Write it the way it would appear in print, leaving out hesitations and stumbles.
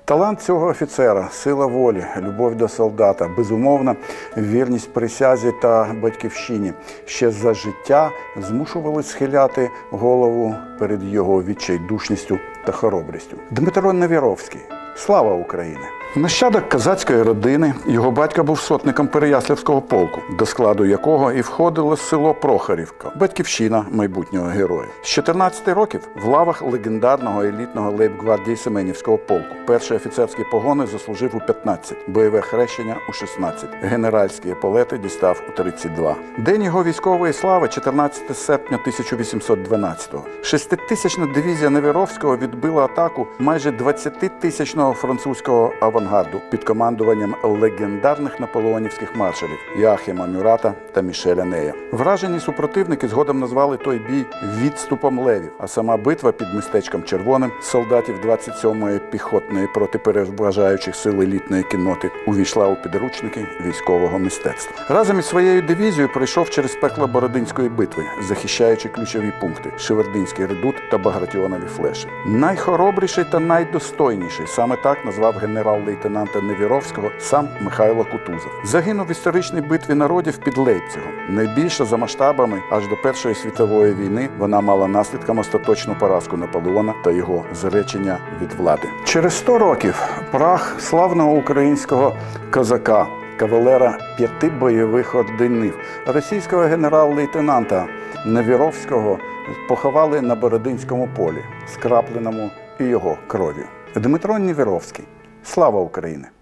Талант цього офіцера, сила волі, любов до солдата, безумовна вірність присязі та батьківщині ще за життя змушували схиляти голову перед його відчайдушністю та хоробрістю. Дмитро Невіровський. Слава Україні! Нащадок козацької родини, його батько був сотником Переяславського полку, до складу якого і входило село Прохорівка, батьківщина майбутнього героя. З 14 років в лавах легендарного елітного лейб-гвардії Семенівського полку. Перші офіцерські погони заслужив у 15, бойове хрещення у 16, генеральські еполети дістав у 32. День його військової слави – 14 серпня 1812-го. 6-тисячна дивізія Невіровського відбила атаку майже 20-тисячного французького авангарду під командуванням легендарних наполеонівських маршалів Йоахіма Мюрата та Мішеля Нея. Вражені супротивники згодом назвали той бій «відступом левів», а сама битва під містечком Червоним солдатів 27-ї піхотної проти переважаючих сил елітної кінноти увійшла у підручники військового мистецтва. Разом із своєю дивізією пройшов через пекло Бородинської битви, захищаючи ключові пункти – Шевердинський редут та Багратіонові флеші. Найхоробріший та найдостойніший – саме так назвав генерал-лейтенанта Невіровського сам Михайло Кутузов. Загинув в історичній битві народів під Лейпцигом. Найбільша за масштабами аж до Першої світової війни вона мала наслідком остаточну поразку Наполеона та його зречення від влади. Через 100 років прах славного українського козака, кавалера 5 бойових орденів, російського генерал-лейтенанта Невіровського поховали на Бородинському полі, скрапленому і його кров'ю. Дмитро Невіровський. Слава Україні!